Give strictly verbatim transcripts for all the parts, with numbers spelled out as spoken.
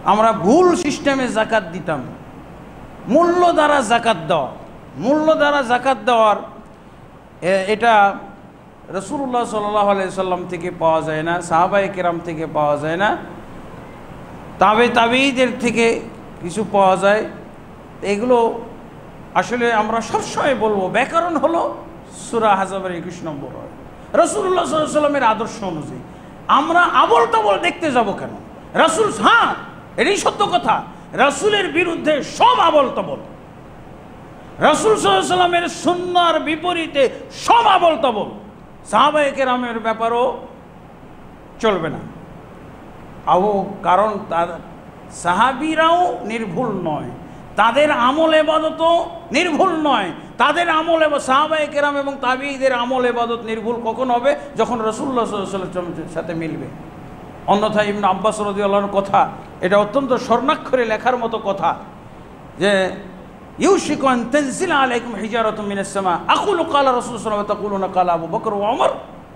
আমরা ভুল সিস্টেমে জাকাত দিতাম। মূল্য দ্বারা জাকাত দেওয়া, মূল্য দ্বারা জাকাত দেওয়ার এটা রাসূলুল্লাহ সাল্লাল্লাহু আলাইহি সাল্লাম থেকে পাওয়া যায় না, সাহাবায়ে কেরাম থেকে পাওয়া যায় না, তাবে তাবেঈদের থেকে কিছু পাওয়া যায়। এগুলো আসলে আমরা সবসময় বলবো, ব্যাকরণ হলো সূরা আহজাবের একুশ নম্বর হয় রাসূলুল্লাহ সাল্লাল্লাহু আলাইহি সাল্লামের আদর্শ অনুযায়ী। আমরা আবল তাবল দেখতে যাব কেন? রাসূল, হ্যাঁ এটাই সত্য কথা, রাসূলের বিরুদ্ধে সব আবল তাবল, রাসূল সাল্লাল্লাহু আলাইহি সাল্লামের সুন্নাহর বিপরীতে সব আবল তাবল। সাহাবায়ে কেরামের ব্যাপারও চলবে না। আবু কারণ তার সাহাবীরাও নির্ভুল নয়, তাদের আমল ইবাদতও নির্ভুল নয়। তাদের আমল এবং সাহাবায়ে কেরাম এবং তাবেঈদের আমল ইবাদত নির্ভুল কখন হবে? যখন রাসূলুল্লাহ সাল্লাল্লাহু আলাইহি ওয়াসাল্লামের সাথে মিলবে। অন্যথায় ইবনে আব্বাস রাদিয়াল্লাহু আনহুর কথা, এটা অত্যন্ত স্বর্ণাক্ষরে লেখার মতো কথা, যে ইউশিকু আন তানজিলা আলাইকুম হিজারাতুম মিনাস সামা আকুলু ক্বালা রাসূলুল্লাহ সাল্লাল্লাহু আলাইহি ওয়া তাকুলুনা ক্বালা আবু বকর ওয়া ওমর।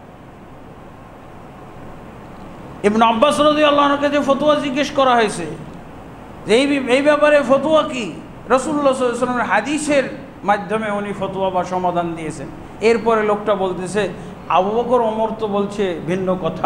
ইবনে আব্বাস রাদিয়াল্লাহু আনহুকে যে ফতোয়া জিজ্ঞেস করা হয়েছে যে এই এই ব্যাপারে ফতোয়া কি, রাসূলুল্লাহ সাল্লাল্লাহু আলাইহি ওয়াসাল্লামের হাদিসের মাধ্যমে উনি ফতোয়া বা সমাধান দিয়েছেন। এরপরে লোকটা বলতেছে আবু বকর ওমর তো বলছে ভিন্ন কথা।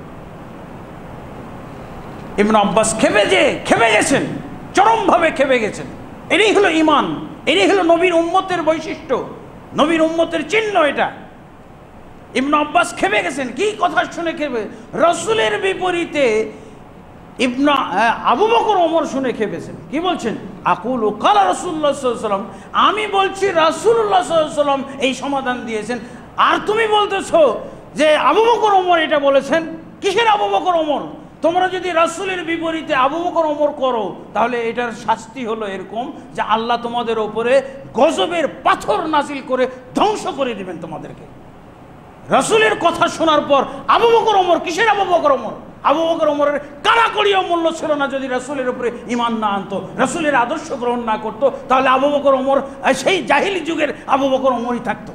ইবনে আব্বাস খেপে যে খেপে গেছেন, চরমভাবে খেপে গেছেন। এটাই হলো ঈমান, এটাই হলো নবীর উম্মতের বৈশিষ্ট্য, নবীর উম্মতের চিহ্ন এটা। ইবনে আব্বাস খেপে গেছেন। কি কথা শুনে খেপে? রাসূলের বিপরীতে ইবনে আবু বকর ওমর শুনে খেপেছেন। কি বলছেন? আকুলু ক্বালা রাসূলুল্লাহ সাল্লাল্লাহু আলাইহি ওয়াসাল্লাম, আমি বলছি রাসূলুল্লাহ সাল্লাল্লাহু আলাইহি ওয়াসাল্লাম এই সমাধান দিয়েছেন, আর তুমি বলতেছো যে আবু বকর ওমর এটা বলেছেন। কিসের আবু বকর ওমর? তোমরা যদি রাসূলের বিপরীতে আবু বকর ওমর করো, তাহলে এটার শাস্তি হলো এরকম যে আল্লাহ তোমাদের ওপরে গজবের পাথর নাজিল করে ধ্বংস করে দিবেন তোমাদেরকে। রাসূলের কথা শোনার পর আবু বকর ওমর, কিসের আবু বকর ওমর? আবু বকর ওমরের কানাকড়িও মূল্য ছিল না যদি রাসূলের উপরে ঈমান না আনতো, রাসূলের আদর্শ গ্রহণ না করতো, তাহলে আবু বকর ওমর সেই জাহিলি যুগের আবু বকর ওমরই থাকতো।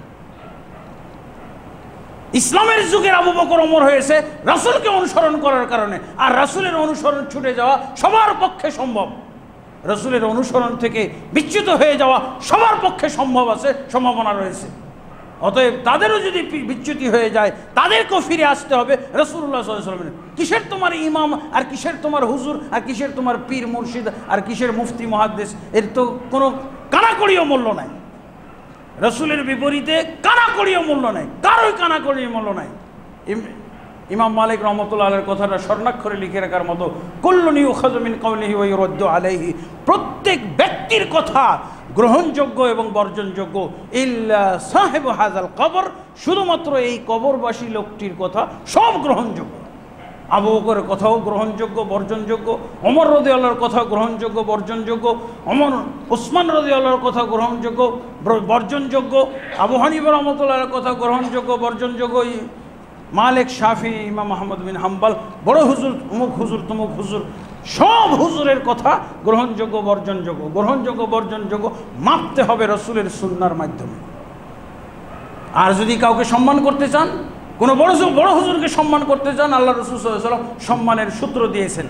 ইসলামের যুগের আবু বকর ওমর হয়েছে রাসূলকে অনুসরণ করার কারণে। আর রাসূলের অনুসরণ ছুটে যাওয়া সবার পক্ষে সম্ভব, রাসূলের অনুসরণ থেকে বিচ্যুত হয়ে যাওয়া সবার পক্ষে সম্ভব আছে, সম্ভাবনা রয়েছে। অতএব তাদেরও যদি বিচ্যুতি হয়ে যায়, তাদেরকেও ফিরে আসতে হবে রাসূলুল্লাহ সাল্লাল্লাহু আলাইহি ওয়াসাল্লামের। কিসের তোমার ইমাম, আর কিসের তোমার হুজুর, আর কিসের তোমার পীর মুর্শিদ, আর কিসের মুফতি মুহাদ্দিস, এর তো কোনো কানাকড়িও মূল্য নাই। রাসূলের বিপরীতে কানাকড়িও মূল্য নাই, কারোই কানাকড়িও মূল্য নাই। ইমাম মালিক রহমতুল্লাহ আলাইহির কথাটা স্বর্ণাক্ষরে লিখে রাখার মতো, কুল্লুন ইউখাযু মিন কাওলিহি ওয়া ইউরাদ্দু আলাইহি, প্রত্যেক ব্যক্তির কথা গ্রহণযোগ্য এবং বর্জনযোগ্য, ইল্লা সাহেব হাজাল কবর, শুধুমাত্র এই কবরবাসী লোকটির কথা সব গ্রহণযোগ্য। আবু বকরের কথাও গ্রহণযোগ্য, বর্জনযোগ্য, ওমর রাদিয়াল্লাহুর কথাও গ্রহণযোগ্য, বর্জনযোগ্য, ওমর ওসমান রাদিয়াল্লাহুর কথা গ্রহণযোগ্য, বর্জনযোগ্য, আবু হানিফা রাহমাতুল্লাহর কথা গ্রহণযোগ্য, বর্জনযোগ্য, মালিক, শাফি, ইমাম আহমদ বিন হাম্বল, বড় হুজুর, অমুক হুজুর, তমুক হুজুর, সব হুজুরের কথা গ্রহণযোগ্য, বর্জনযোগ্য। গ্রহণযোগ্য বর্জনযোগ্য মাপতে হবে রাসূলের সুন্নাহর মাধ্যমে। আর যদি কাউকে সম্মান করতে চান, কোনো বড় বড় হুজুরকে সম্মান করতে চান, আল্লাহ রাসূল সাল্লাল্লাহু আলাইহি ওয়াসাল্লাম সম্মানের সূত্র দিয়েছেন,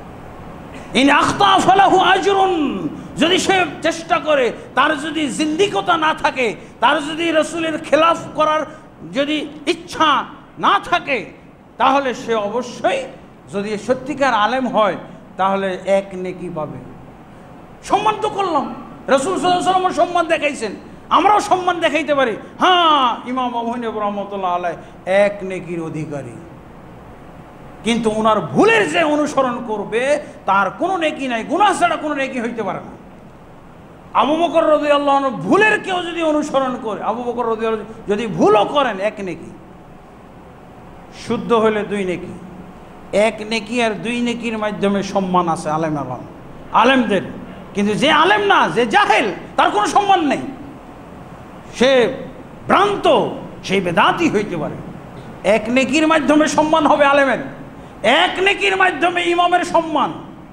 ইন আখতা ফালাহু আজরুন, যদি সে চেষ্টা করে, তার যদি জিন্দিকতা না থাকে, তার যদি রাসূলের খেলাফ করার যদি ইচ্ছা না থাকে, তাহলে সে অবশ্যই, যদি সত্যিকার আলেম হয়, তাহলে এক নেকি পাবে। সম্মান তো করলাম, রাসূল সাল্লাল্লাহু আলাইহি ওয়াসাল্লাম সম্মান দেখাইছেন, আমরাও সম্মান দেখাইতে পারি। হ্যাঁ, ইমাম আবু হানিফা রাহমাতুল্লাহ আলাইহি এক নেকির অধিকারী, কিন্তু ওনার ভুলের যে অনুসরণ করবে তার কোনো নেকি নাই, গুনাহ ছাড়া কোনো নেকি হইতে পারে না। আবু বকর রাদিয়াল্লাহু আনহু ভুলের কেউ যদি অনুসরণ করে, আবু বকর রাদিয়াল্লাহু আনহু যদি ভুলও করেন, এক নেকি, শুদ্ধ হলে দুই নেকি। এক নেকি আর দুই নেকির মাধ্যমে সম্মান আছে আলেম আলম আলেমদের, কিন্তু যে আলেম না, যে জাহেল, তার কোনো সম্মান নেই, সে ভ্রান্ত, সেই বেদাতি হইতে পারে। এক নেকির মাধ্যমে সম্মান হবে আলেমের, এক নেকির মাধ্যমে ইমামের সম্মান।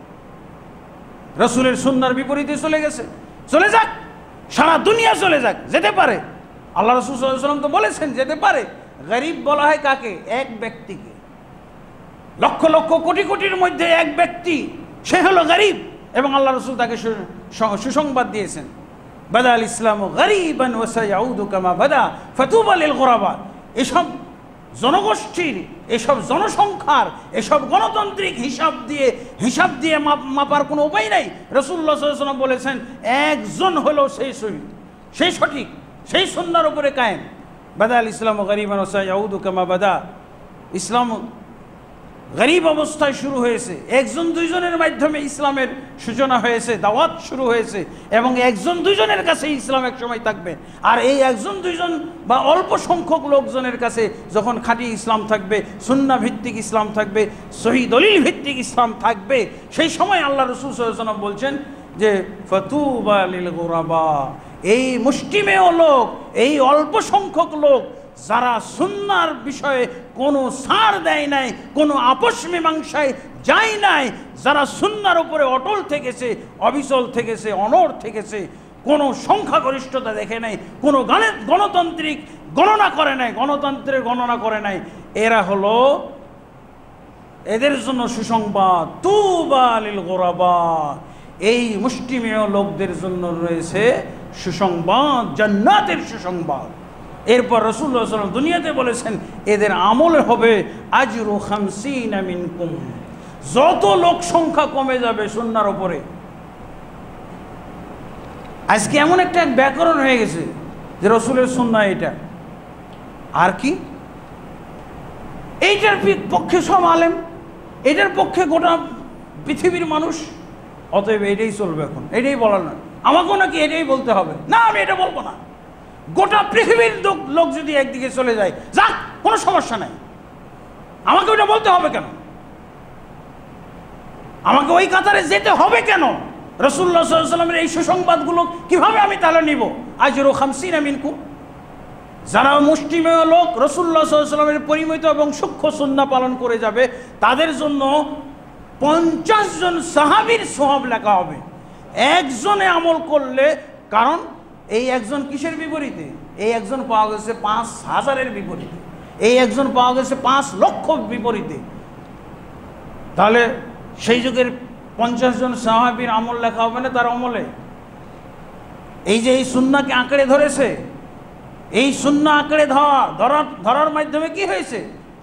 রাসূলের সুন্নাহর বিপরীতে চলে গেছে, চলে যাক, সারা দুনিয়া চলে যাক, যেতে পারে। আল্লাহ রাসূল সাল্লাল্লাহু আলাইহি ওয়াসাল্লাম তো বলেছেন যেতে পারে। গরিব বলা হয় কাকে? এক ব্যক্তিকে। লক্ষ লক্ষ কোটি কোটির মধ্যে এক ব্যক্তি সে হলো গরিব, এবং আল্লাহ রসুল তাকে সুসংবাদ দিয়েছেন, বাদা আল ইসলাম গরিবান ওয়া সায়াউদু কামা বাদা ফাতুবা লিল গুরাবা। এসব জনগোষ্ঠীর, এসব জনসংখ্যার, এসব গণতান্ত্রিক হিসাব দিয়ে হিসাব দিয়ে মাপার কোনো উপায় নাই। রাসূলুল্লাহ সাল্লাল্লাহু আলাইহি ওয়াসাল্লাম বলেছেন একজন হলো সেই সহি, সেই সঠিক, সেই সুন্নাহর উপরে কায়েম। বাদা আল ইসলাম গরিবান ওয়া সায়াউদু কামা বাদা। ইসলাম গরিব অবস্থায় শুরু হয়েছে, একজন দুইজনের মাধ্যমে ইসলামের সূচনা হয়েছে, দাওয়াত শুরু হয়েছে, এবং একজন দুইজনের কাছে ইসলাম এক সময় থাকবে। আর এই একজন দুইজন বা অল্প সংখ্যক লোকজনের কাছে যখন খাঁটি ইসলাম থাকবে, সুন্নাহ ভিত্তিক ইসলাম থাকবে, সহিহ দলিল ভিত্তিক ইসলাম থাকবে, সেই সময় আল্লাহ রাসূল সাল্লাল্লাহু আলাইহি ওয়াসাল্লাম বলছেন যে ফাতুবা লিল গুরাবা। এই মুষ্টিমেয় লোক, এই অল্প সংখ্যক লোক যারা সুন্নাহর বিষয়ে কোনো ছাড় দেয় নাই, কোনো আপোষ মীমাংসায় যায় নাই, যারা সুন্নাহর উপরে অটল থেকেছে, অবিচল থেকেছে, অনড় থেকেছে, কোনো সংখ্যাগরিষ্ঠতা দেখে নাই, কোনো গণতান্ত্রিক গণনা করে নাই, গণতন্ত্রের গণনা করে নাই, এরা হলো, এদের জন্য সুসংবাদ, তুবা লিল গুরাবা। এই মুষ্টিমেয় লোকদের জন্য রয়েছে সুসংবাদ, জান্নাতের সুসংবাদ। এরপর রাসূলুল্লাহ সাল্লাল্লাহু আলাইহি ওয়াসাল্লাম দুনিয়াতে বলেছেন এদের আমল হবে আজরু খামসিনা মিনকুম। যত লোক সংখ্যা কমে যাবে সুন্নাহর উপরে। আজকে এমন একটা ব্যাকরণ হয়ে গেছে যে রাসূলের সুন্নাহ এটা, আর কি এইটার পক্ষে সব আলেম, এটার পক্ষে গোটা পৃথিবীর মানুষ, অতএব এটাই চলবে। এখন এটাই বলার না, আমাকেও নাকি এটাই বলতে হবে, না আমি এটা বলবো না। গোটা পৃথিবীর লোক যদি একদিকে চলে যায়, যাক, কোনো সমস্যা নাই, আমাকে ওটা বলতে হবে কেন? আমাকে ওই কাতারে যেতে হবে কেন? রাসূলুল্লাহ সাল্লাল্লাহু আলাইহি ওয়াসাল্লামের এই সুসংবাদগুলো কিভাবে আমি তাহলে নিব? আজরু খামসিনা মিনকুম। যারা মুষ্টিমেয় লোক রাসূলুল্লাহ সাল্লাল্লাহু আলাইহি ওয়াসাল্লামের পরিমিত এবং সূক্ষ্ম সুন্নাহ পালন করে যাবে, তাদের জন্য পঞ্চাশ জন সাহাবীর সওয়াব লেখা হবে একজনে আমল করলে। কারণ এই একজন কিসের বিপরীতে? এই একজন পাওয়া গেছে পাঁচ হাজারের বিপরীতে, এই একজন পাওয়া গেছে পাঁচ লক্ষ বিপরীতে। তাহলে সেই যুগের পঞ্চাশ জন সাহাবীর আমল লেখা হবে না তার আমলে? এই যে এই সুন্নাহকে আঁকড়ে ধরেছে, এই সুন্নাহ আঁকড়ে ধরা ধরার ধরার মাধ্যমে কি হয়েছে?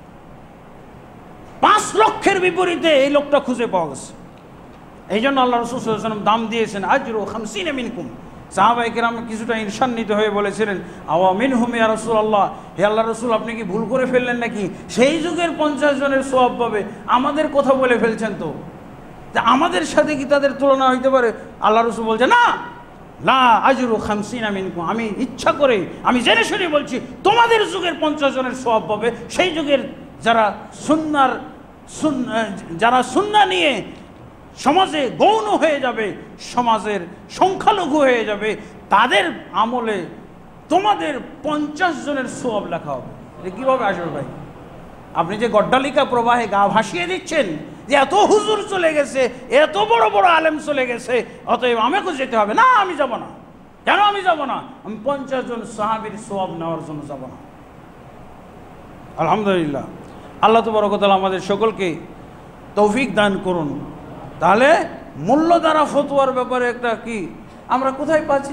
পাঁচ লক্ষের বিপরীতে এই লোকটা খুঁজে পাওয়া গেছে। এই জন্য আল্লাহ রাসূল সাল্লাল্লাহু আলাইহি ওয়াসাল্লাম দাম দিয়েছেন আজরু খামসিনা মিনকুম। সাহাবায়ে কেরাম কিছুটা ঈর্ষান্বিত হয়ে বলেছিলেন, আওয়া মিনহুম ইয়া রাসূলুল্লাহ, হে আল্লাহ রাসূল আপনি কি ভুল করে ফেললেন নাকি? সেই যুগের পঞ্চাশ জনের সওয়াব পাবে, আমাদের কথা বলে ফেলছেন তো, আমাদের সাথে কি তাদের তুলনা হইতে পারে? আল্লাহ রাসূল বলছে না, লা আজরু খামসিনা মিনকুম, আমি ইচ্ছা করে, আমি জেনে শুনে বলছি, তোমাদের যুগের পঞ্চাশ জনের সওয়াব পাবে। সেই যুগের যারা সুন্নাহর যারা সুন্নাহ নিয়ে সমাজে গৌণ হয়ে যাবে, সমাজের সংখ্যালঘু হয়ে যাবে, তাদের আমলে তোমাদের পঞ্চাশ জনের সওয়াব লেখা হবে। এটা কীভাবে আসবে ভাই? আপনি যে গড্ডালিকা প্রবাহে গা ভাসিয়ে দিচ্ছেন যে এত হুজুর চলে গেছে, এত বড় বড় আলেম চলে গেছে, অতএব আমাকেও যেতে হবে না, আমি যাব না। কেন আমি যাব না? আমি পঞ্চাশ জন সাহাবীর সওয়াব নেওয়ার জন্য যাব না। আলহামদুলিল্লাহ, আল্লাহ তাবারক ওয়া তাআলা আমাদের সকলকে তৌফিক দান করুন। তাহলে মূল্য দ্বারা ফতোয়ার ব্যাপারে একটা কি আমরা কোথায় পাচ্ছি?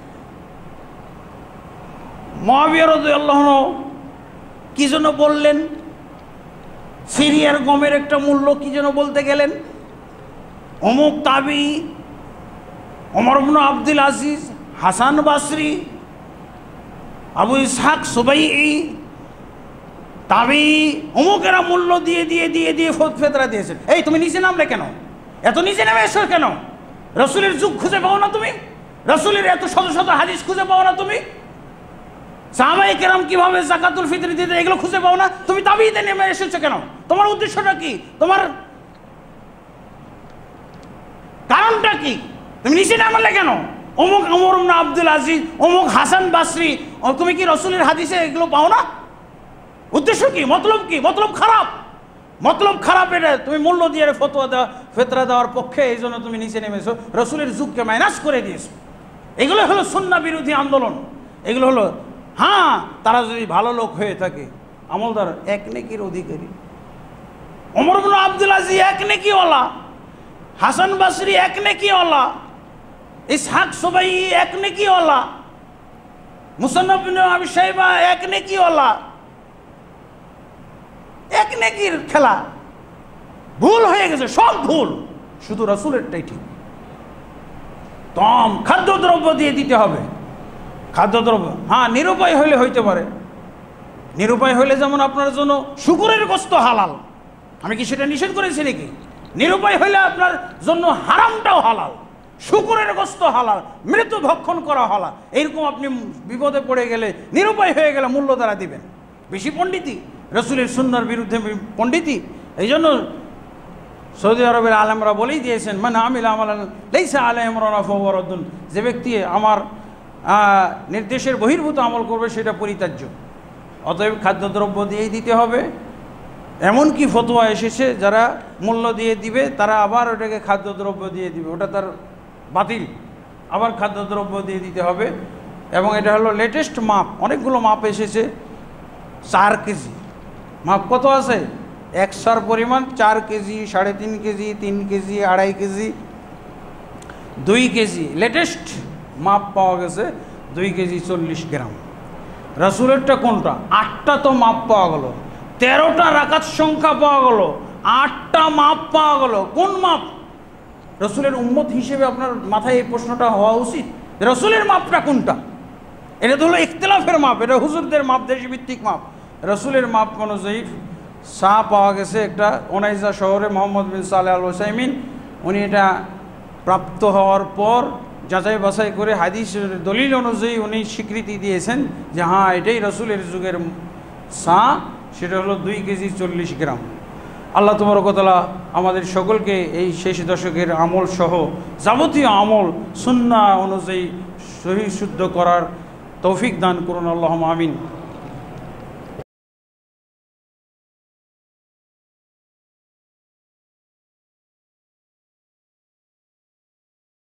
মুআবিয়া রাদিয়াল্লাহু আনহু কি জন্য বললেন? সিরিয়ার গমের একটা মূল্য কি যেন বলতে গেলেন? অমুক তাবি, ওমর ইবনে আব্দুল আজিজ, হাসান বাসরি, আবু ইসহাক সুবাইঈ, তাবি, অমুকেরা মূল্য দিয়ে দিয়ে দিয়ে দিয়ে ফতরা দিয়েছেন। এই তুমি নিচে নামলে কেন? এত নিচে নেমে এসো কেন? রাসূলের যুগ খুঁজে পাও না তুমি? রাসূলের এত শত শত হাদিস খুঁজে পাও না তুমি? সাহাবায়ে কেরাম কিভাবে যাকাতুল ফিতর দিতে, এগুলো খুঁজে পাও না? তুমি তাবিতে নেমে এসেছো কেন? তোমার উদ্দেশ্যটা কি? তোমার কারণটা কি? তুমি নিচে নামলে কেন? অমুক ওমর ইবনে আব্দুল আজিজ, অমুক হাসান বাসরি, তুমি কি রাসূলের হাদিসে এগুলো পাও না? উদ্দেশ্য কি? মতলব কি? মতলব খারাপ, মতলব খারাপ। এটা তুমি মূল্য দিয়ে ফতোয়া দেওয়া, ফতরা দেওয়ার পক্ষে, এই জন্য তুমি নিচে নেমেছো, রাসূলের যুগকে মাইনাস করে দিয়েছো। এগুলো হলো সুন্নাহ বিরোধী আন্দোলন। এগুলো হলো, হ্যাঁ, তারা যদি ভালো লোক হয়ে থাকে, আমলদার, এক নেকির অধিকারী। ওমর ইবনে আব্দুল আজিজ এক নেকিওয়ালা, হাসান বাসরি এক নেকিওয়ালা, ইসহাক সুবাই এক নেকিওয়ালা, মুসান্নাফ ইবনে আবি শাইবা এক নেকিওয়ালা, এক নেকির খেলা। ভুল হয়ে গেছে, সব ভুল, শুধু রাসূলেরটাই ঠিক। তম খাদ্যদ্রব্য দিয়ে দিতে হবে, খাদ্যদ্রব্য। হ্যাঁ, নিরুপায় হইলে হইতে পারে, নিরুপায় হইলে যেমন আপনার জন্য শুকুরের গোশত হালাল, আমি কি সেটা নিষেধ করেছি নাকি? নিরুপায় হইলে আপনার জন্য হারামটাও হালাল, শুকুরের গোশত হালাল, মৃত্যু ভক্ষণ করা হালাল। এইরকম আপনি বিপদে পড়ে গেলে, নিরুপায় হয়ে গেলে মূল্য দ্বারা দিবেন। বেশি পণ্ডিতি, রসুলের সুন্নাহর বিরুদ্ধে পণ্ডিতি। এই জন্য সৌদি আরবের আলেমরা বলেই দিয়েছেন, মান আমিলা আমালান লাইসা আলাইহি আমরুনা ফাহুয়া রাদ্দুন, যে ব্যক্তি আমার নির্দেশের বহির্ভূত আমল করবে সেটা পরিত্যাজ্য। অতএব খাদ্যদ্রব্য দিয়েই দিতে হবে। এমনকি ফতোয়া এসেছে যারা মূল্য দিয়ে দিবে তারা আবার ওটাকে খাদ্যদ্রব্য দিয়ে দিবে, ওটা তার বাতিল, আবার খাদ্যদ্রব্য দিয়ে দিতে হবে। এবং এটা হলো লেটেস্ট মাপ, অনেকগুলো মাপ এসেছে। চার কেজি মাপ কত আছে? একশোর পরিমাণ চার কেজি, সাড়ে তিন কেজি, তিন কেজি, আড়াই কেজি, দুই কেজি। লেটেস্ট মাপ পাওয়া গেছে দুই কেজি চল্লিশ গ্রাম। রাসূলেরটা কোনটা? আটটা তো মাপ পাওয়া গেল, তেরোটা রাকাত সংখ্যা পাওয়া গেল, আটটা মাপ পাওয়া গেল। কোন মাপ? রাসূলের উম্মত হিসেবে আপনার মাথায় এই প্রশ্নটা হওয়া উচিত, রাসূলের মাপটা কোনটা? এটা তো হলো ইখতিলাফের মাপ, এটা হুজুরদের মাপ, দেশভিত্তিক মাপ। রাসূলের মাপ অনুযায়ী সা পাওয়া গেছে একটা ওনাইজা শহরে, মোহাম্মদ বিন সালেহ আল উসাইমিন, উনি এটা প্রাপ্ত হওয়ার পর যাচাই বাছাই করে হাদিসের দলিল অনুযায়ী উনি স্বীকৃতি দিয়েছেন যে হ্যাঁ এটাই রাসূলের যুগের সা, সেটা হলো দুই কেজি চল্লিশ গ্রাম। আল্লাহ তাবারক ওয়া তাআলা আমাদের সকলকে এই শেষ দশকের আমল সহ যাবতীয় আমল সুন্নাহ অনুযায়ী সহি শুদ্ধ করার তৌফিক দান করুন, আল্লাহুম্মা আমিন।